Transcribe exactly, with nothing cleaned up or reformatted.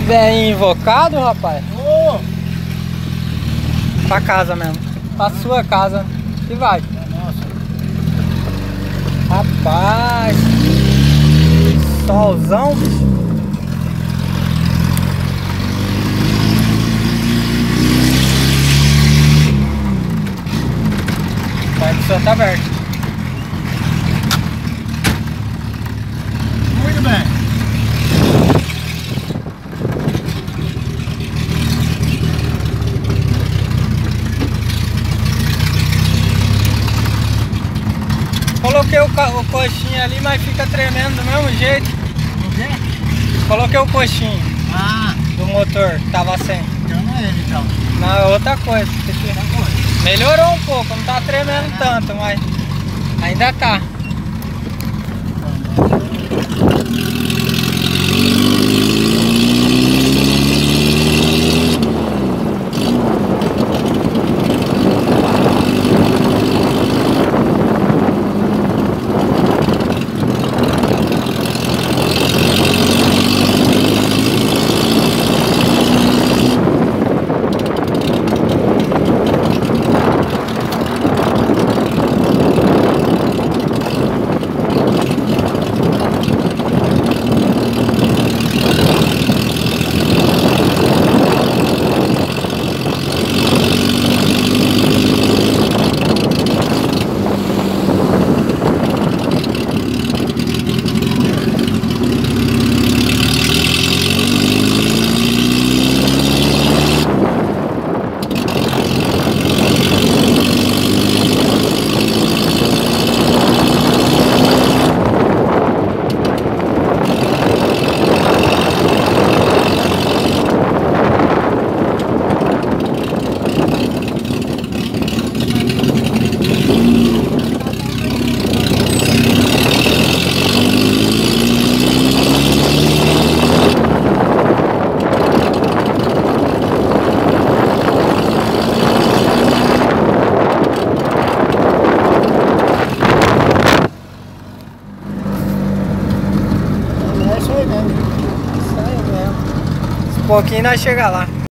Bem invocado, rapaz. Ô! Pra casa mesmo. Pra sua casa. E vai. Nossa. Rapaz. Solzão. Vai que o senhor tá aberto. Muito bem. Coloquei o, o coxinho ali, mas fica tremendo do mesmo jeito. O quê? Coloquei o coxinho Ah, do motor, tava sem. então não é ele então. Não, é outra coisa. Outra coisa. Melhorou um pouco, não tá tremendo tanto, mas ainda tá. É isso aí mesmo. Isso aí mesmo. Um pouquinho nós chega lá.